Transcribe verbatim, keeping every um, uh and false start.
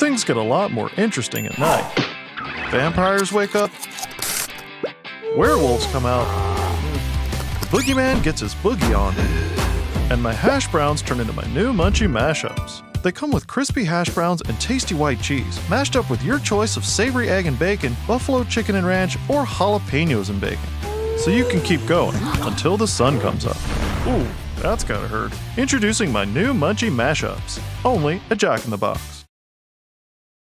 things get a lot more interesting at night. Vampires wake up. Werewolves come out. The boogeyman gets his boogie on. And my hash browns turn into my new Munchie mashups. They come with crispy hash browns and tasty white cheese, mashed up with your choice of savory egg and bacon, buffalo chicken and ranch, or jalapenos and bacon. So you can keep going until the sun comes up. Ooh, that's gotta hurt. Introducing my new Munchie mashups, only at Jack in the Box.